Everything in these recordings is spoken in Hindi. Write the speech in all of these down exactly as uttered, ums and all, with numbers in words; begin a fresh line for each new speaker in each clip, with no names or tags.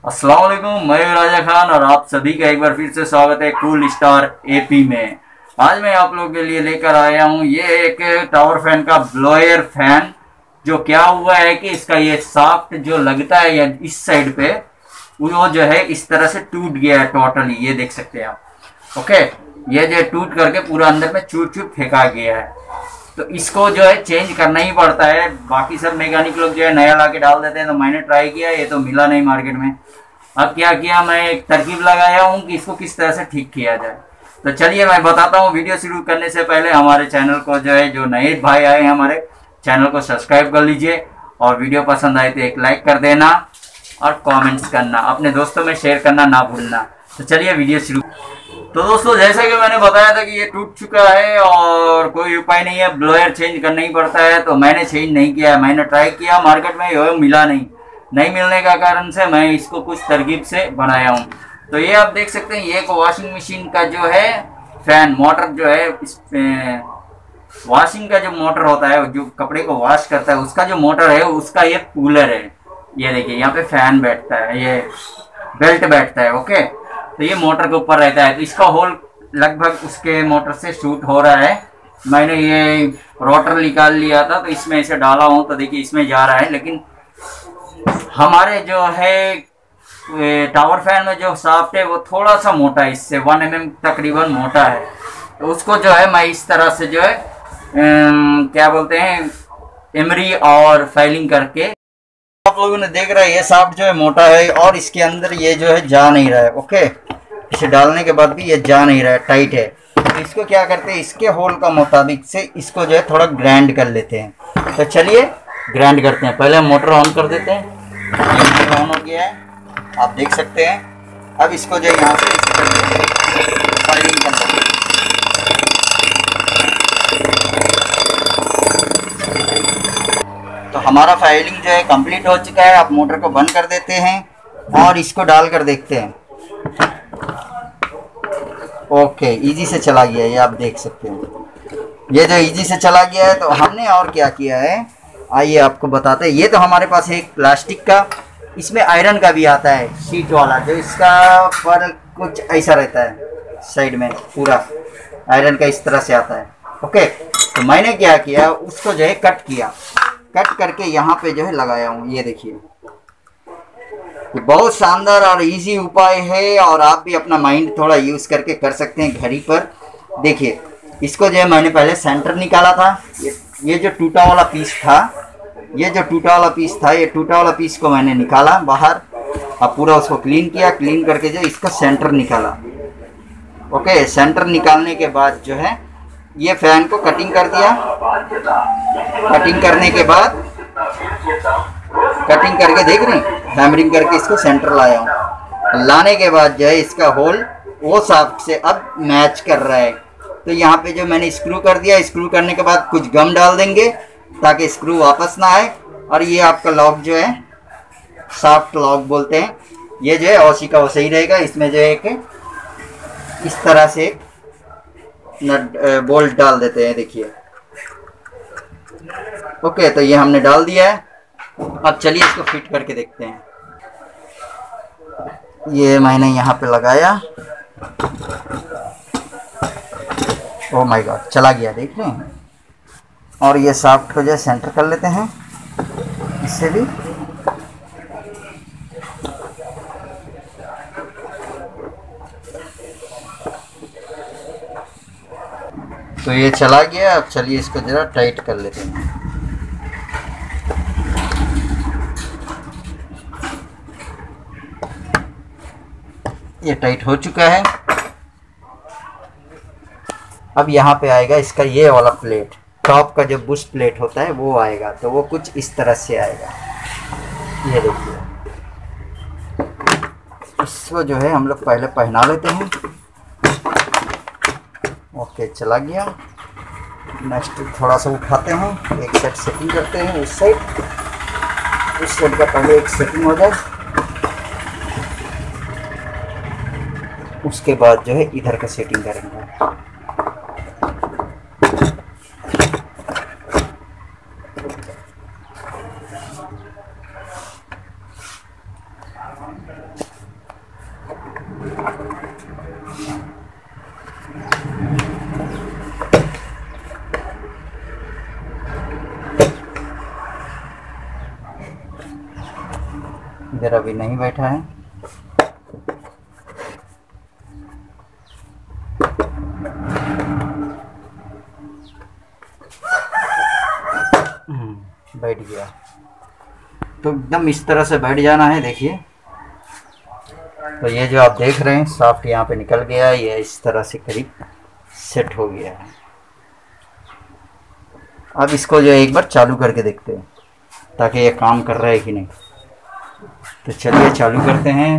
अस्सलाम वालेकुम, मैं राजा खान और आप सभी का एक बार फिर से स्वागत है कूल स्टार एपी में। आज मैं आप लोगों के लिए लेकर आया हूँ ये एक टावर फैन का ब्लोअर फैन। जो क्या हुआ है कि इसका ये साफ्ट जो लगता है या इस साइड पे वो जो है इस तरह से टूट गया है टोटली। ये देख सकते हैं आप। ओके, ये जो टूट करके पूरा अंदर में चूट चूट फेंका गया है, तो इसको जो है चेंज करना ही पड़ता है। बाकी सब मैकेनिक लोग जो है नया ला के डाल देते हैं, तो मैंने ट्राई किया, ये तो मिला नहीं मार्केट में। अब क्या किया, मैं एक तरकीब लगाया हूँ कि इसको किस तरह से ठीक किया जाए। तो चलिए मैं बताता हूँ। वीडियो शुरू करने से पहले हमारे चैनल को जो है, जो नए भाई आए हैं हमारे चैनल को सब्सक्राइब कर लीजिए, और वीडियो पसंद आए तो एक लाइक कर देना और कमेंट्स करना, अपने दोस्तों में शेयर करना ना भूलना। तो चलिए वीडियो शुरू। तो दोस्तों, जैसे कि मैंने बताया था कि ये टूट चुका है और कोई उपाय नहीं है, ब्लोअर चेंज करना ही पड़ता है। तो मैंने चेंज नहीं किया, मैंने ट्राई किया मार्केट में, ये मिला नहीं। नहीं मिलने का कारण से मैं इसको कुछ तरकीब से बनाया हूँ। तो ये आप देख सकते हैं, ये एक वॉशिंग मशीन का जो है फैन मोटर जो है, इस वॉशिंग का जो मोटर होता है जो कपड़े को वॉश करता है, उसका जो मोटर है उसका ये कूलर है। ये देखिए, यहाँ पे फैन बैठता है, ये बेल्ट बैठता है। ओके, तो ये मोटर के ऊपर रहता है, तो इसका होल लगभग उसके मोटर से शूट हो रहा है। मैंने ये रोटर निकाल लिया था, तो इसमें इसे डाला हूँ, तो देखिए इसमें जा रहा है। लेकिन हमारे जो है टावर फैन में जो शाफ्ट है वो थोड़ा सा मोटा है, इससे वन एम एम तकरीबन मोटा है। तो उसको जो है मैं इस तरह से जो है अम, क्या बोलते हैं, एमरी और फाइलिंग करके, आप लोगों ने देख रहा है ये शाफ्ट जो है मोटा है और इसके अंदर ये जो है जा नहीं रहा है। ओके, इसे डालने के बाद भी ये जा नहीं रहा है, टाइट है। तो इसको क्या करते हैं, इसके होल का मुताबिक से इसको जो है थोड़ा ग्राइंड कर लेते हैं। तो चलिए ग्राइंड करते हैं। पहले हम मोटर ऑन कर देते हैं। मोटर ऑन हो गया है, आप देख सकते हैं। अब इसको जो है यहाँ से फाइलिंग कर देते हैं। तो हमारा फाइलिंग जो है कंप्लीट हो चुका है। आप मोटर को बंद कर देते हैं और इसको डाल कर देखते हैं। ओके, इजी से चला गया, ये आप देख सकते हैं। ये जो इजी से चला गया है, तो हमने और क्या किया है आइए आपको बताते हैं। ये तो हमारे पास है एक प्लास्टिक का, इसमें आयरन का भी आता है शीट वाला, जो इसका पर कुछ ऐसा रहता है साइड में, पूरा आयरन का इस तरह से आता है। ओके, तो मैंने क्या किया, उसको जो है कट किया, कट करके यहाँ पे जो है लगाया हूँ। ये देखिए, बहुत शानदार और इजी उपाय है, और आप भी अपना माइंड थोड़ा यूज करके कर सकते हैं घर ही पर। देखिए, इसको जो है मैंने पहले सेंटर निकाला था। ये, ये जो टूटा वाला पीस था, ये जो टूटा वाला पीस था, ये टूटा वाला पीस को मैंने निकाला बाहर। अब पूरा उसको क्लीन किया, क्लीन करके जो इसका सेंटर निकाला। ओके, सेंटर निकालने के बाद जो है ये फैन को कटिंग कर दिया। कटिंग करने के बाद, कटिंग करके देख रहे हैं, हैमरिंग करके इसको सेंटर लाया हूँ। लाने के बाद जो है इसका होल वो शाफ्ट से अब मैच कर रहा है। तो यहाँ पे जो मैंने स्क्रू कर दिया, स्क्रू करने के बाद कुछ गम डाल देंगे ताकि स्क्रू वापस ना आए। और ये आपका लॉक जो है, शाफ्ट लॉक बोलते हैं, ये जो है औसी का वो सही रहेगा। इसमें जो है एक इस तरह से नट बोल्ट डाल देते हैं, देखिए। ओके, तो ये हमने डाल दिया है। अब चलिए इसको फिट करके देखते हैं। ये मैंने यहाँ पे लगाया। ओ माय गॉड, चला गया, देख रहे हैं। और ये शाफ्ट को जो है सेंटर कर लेते हैं इससे भी। तो ये चला गया। अब चलिए इसको जरा टाइट कर लेते हैं। ये टाइट हो चुका है। अब यहाँ पे आएगा इसका ये वाला प्लेट, टॉप का जो बुश प्लेट होता है वो आएगा। तो वो कुछ इस तरह से आएगा, ये देखिए। इसको जो है हम लोग पहले पहना लेते हैं। ओके, चला गया। नेक्स्ट थोड़ा सा उठाते हैं, एक सेट सेटिंग करते हैं। उस साइड उस साइड का पहले एक सेटिंग हो जाए, उसके बाद जो है इधर का सेटिंग करेंगे। इधर अभी नहीं बैठा है। बैठ गया। तो एकदम इस तरह से बैठ जाना है। देखिए, तो ये जो आप देख रहे हैं सॉफ्ट यहाँ पे निकल गया, ये इस तरह से करीब सेट हो गया है। अब इसको जो एक बार चालू करके देखते हैं ताकि ये काम कर रहा है कि नहीं। तो चलिए चालू करते हैं।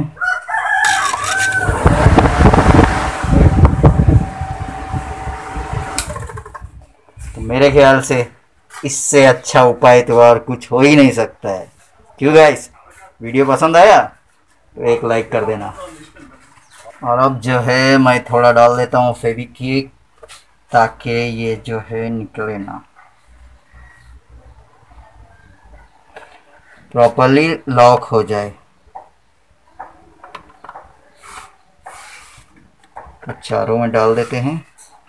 तो मेरे ख्याल से इससे अच्छा उपाय तो और कुछ हो ही नहीं सकता है। क्यों गाइस, वीडियो पसंद आया तो एक लाइक कर देना। और अब जो है मैं थोड़ा डाल देता हूँ फेविक्विक ताकि ये जो है निकले ना, प्रॉपर्ली लॉक हो जाए। तो चारों में डाल देते हैं।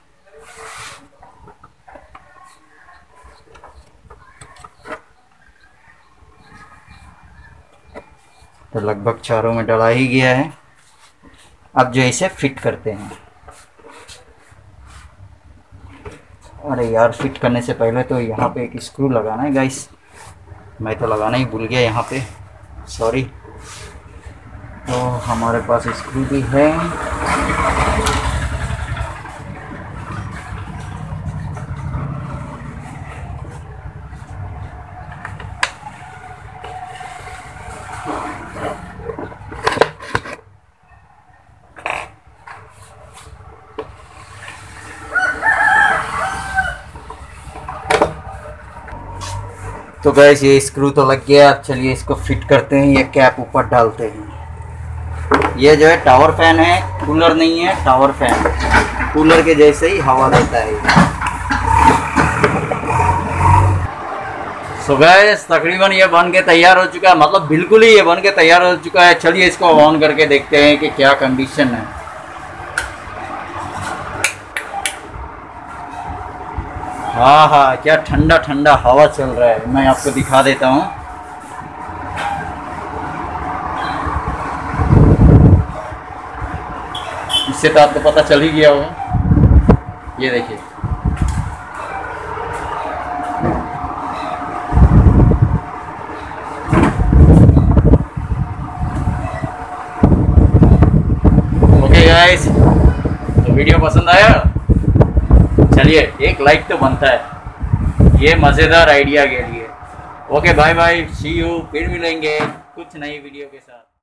तो लगभग चारों में डला ही गया है। अब जो इसे फिट करते हैं। अरे यार, फिट करने से पहले तो यहाँ पे एक स्क्रू लगाना है गाइस, मैं तो लगाना ही भूल गया यहाँ पे, सॉरी। तो हमारे पास स्क्रू भी है। तो गैस ये स्क्रू तो लग गया। अब चलिए इसको फिट करते हैं। ये कैप ऊपर डालते हैं। ये जो है टावर फैन है, कूलर नहीं है, टावर फैन। कूलर के जैसे ही हवा देता है। सो गैस तकरीबन ये बन के तैयार हो चुका है, मतलब बिल्कुल ही ये बन के तैयार हो चुका है। चलिए इसको ऑन करके देखते हैं कि क्या कंडीशन है। हाँ हाँ, क्या ठंडा ठंडा हवा चल रहा है। मैं आपको दिखा देता हूँ। इससे तो आपको पता चल ही गया होगा। ये देखिए, ओके गाइस, तो वीडियो पसंद आया? चलिए एक लाइक तो बनता है ये मज़ेदार आइडिया के लिए। Okay bye bye, see you, फिर मिलेंगे कुछ नई वीडियो के साथ।